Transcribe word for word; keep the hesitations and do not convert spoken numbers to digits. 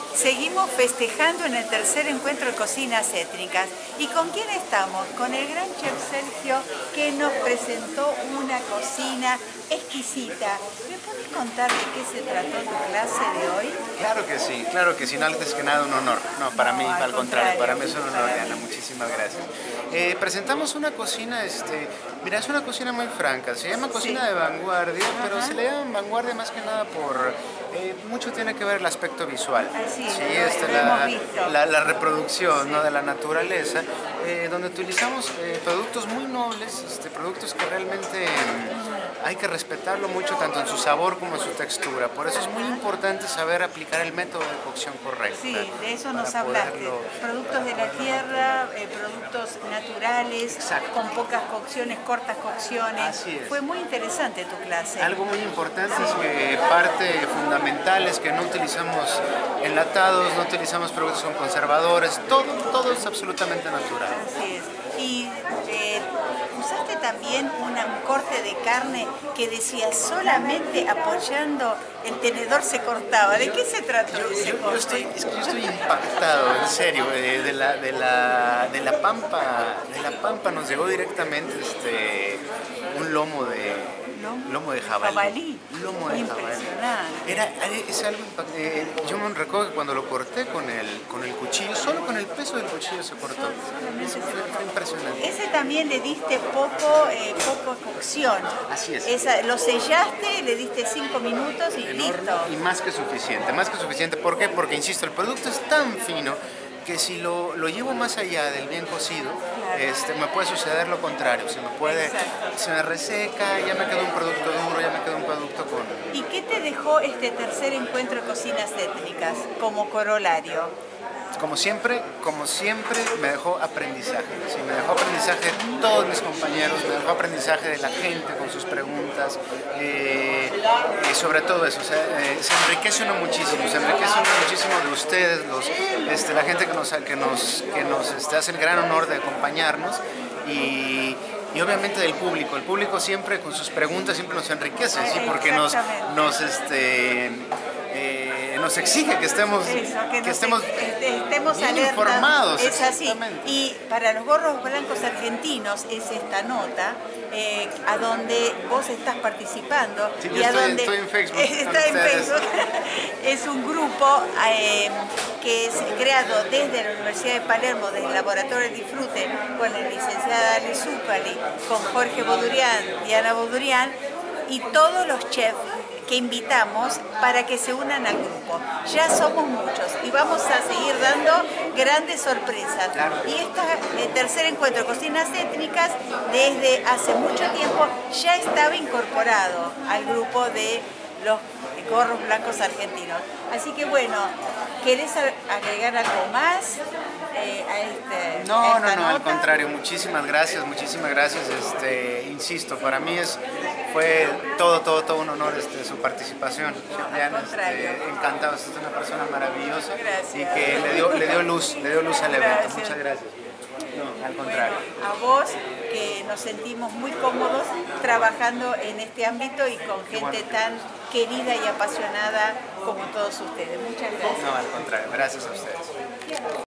Seguimos festejando en el tercer encuentro de cocinas étnicas. ¿Y con quién estamos? Con el gran chef Sergio, que nos presentó una cocina exquisita. ¿Me puedes contar de qué se trató tu clase de hoy? Claro que sí, claro que sí. No, antes que nada un honor. No, para No, mí, al al contrario, contrario, para mí es un honor, para Diana. mí. Muchísimas gracias. Eh, presentamos una cocina, este, mira, es una cocina muy franca. Se llama cocina Sí. de vanguardia, pero Ajá. se le llama vanguardia más que nada por... Eh, mucho tiene que ver el aspecto visual. Así es, Sí, lo- este, lo la, hemos visto. la, la reproducción, Sí. ¿no?, de la naturaleza, eh, donde utilizamos eh, productos muy nobles, este, productos que realmente mm, hay que respetarlo mucho tanto en su sabor como en su textura. Por eso es muy importante saber aplicar el método de cocción correcto. Sí, de eso nos para hablaste. poderlo- Productos de la tierra, eh, productos naturales, Exacto. con pocas cocciones, cortas cocciones. Así es. Fue muy interesante tu clase. Algo muy importante es que parte fundamental es que no utilizamos enlatados, no utilizamos productos con conservadores, todo, todo es absolutamente natural. Así es. Y eh, usaste también una- un corte de carne que decía solamente apoyando el tenedor se cortaba. ¿De qué se trató Yo, ese yo- yo corte? estoy, es que yo estoy impactado, en serio, de, de la, de, la, de la Pampa, de la Pampa nos llegó directamente este, un lomo de, ¿Lomo? lomo de jabalí. Jabalí. Lomo de jabalí. Impresionante. Era, es algo impactante. Yo me recuerdo que cuando lo corté con el, con el cuchillo, solo con el peso del cuchillo se cortó. Solamente Eso se fue, cortó. fue impresionante. Ese también le diste poco, eh, poco cocción. Así es. Esa, lo sellaste, le diste cinco minutos y Enorme listo. y más que suficiente, más que suficiente. ¿Por qué? Porque, insisto, el producto es tan fino que si lo, lo llevo más allá del bien cocido, Claro. este, me puede suceder lo contrario. Se me puede, Exacto. se me reseca, ya me queda un producto duro, ya me queda un producto con... ¿Y qué te dejó este tercer encuentro de cocinas étnicas como corolario? Como siempre, como siempre, me dejó aprendizaje. Sí, me dejó aprendizaje de todos mis compañeros, me dejó aprendizaje de la gente con sus preguntas, eh, y sobre todo eso, o sea, eh, se enriquece uno muchísimo, se enriquece uno muchísimo de ustedes, los, este, la gente que nos, que nos, que nos este, hace el gran honor de acompañarnos y, y obviamente del público. El público siempre con sus preguntas siempre nos enriquece, ¿sí? Porque nos, Exactamente. nos este, eh, nos exige que estemos, Eso, que, que nos estemos ex- estemos bien alertas. informados. Es así. Exactamente. Y para los gorros blancos argentinos es esta nota eh, a donde vos estás participando. Sí, yo y a estoy- donde estoy en Facebook Está con en ustedes. Facebook. Es un grupo eh, que es creado desde la Universidad de Palermo, desde el Laboratorio de Disfrute, con la licenciada Ale Zúcali, con Jorge Bodurian, Diana Bodurian, y todos los chefs que invitamos para que se unan al grupo. Ya somos muchos y vamos a seguir dando grandes sorpresas. Claro. Y este tercer encuentro de cocinas étnicas desde hace mucho tiempo ya estaba incorporado al grupo de los gorros blancos argentinos. Así que bueno, ¿querés agregar algo más eh, a, este, No, a no, esta no, al nota? contrario, muchísimas gracias, muchísimas gracias, este, insisto, para mí es, fue todo, todo, todo un honor este, su participación. al Diana, contrario. este, encantado, es una persona maravillosa Gracias. y que le dio, le dio luz, le dio luz al evento, Gracias. muchas gracias. No, al Bueno, contrario. a vos, que nos sentimos muy cómodos trabajando en este ámbito y con gente tan querida y apasionada como todos ustedes. Muchas gracias. No, al contrario, gracias a ustedes.